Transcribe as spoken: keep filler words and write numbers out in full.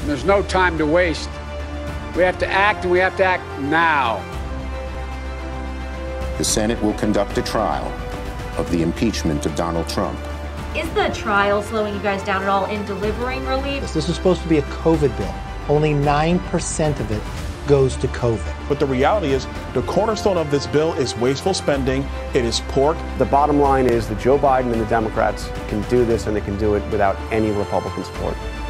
and there's no time to waste. We have to act, and we have to act now. The Senate will conduct a trial of the impeachment of Donald Trump. Is the trial slowing you guys down at all in delivering relief? This is supposed to be a COVID bill. Only nine percent of it goes to COVID. But the reality is, the cornerstone of this bill is wasteful spending. It is pork. The bottom line is that Joe Biden and the Democrats can do this, and they can do it without any Republican support.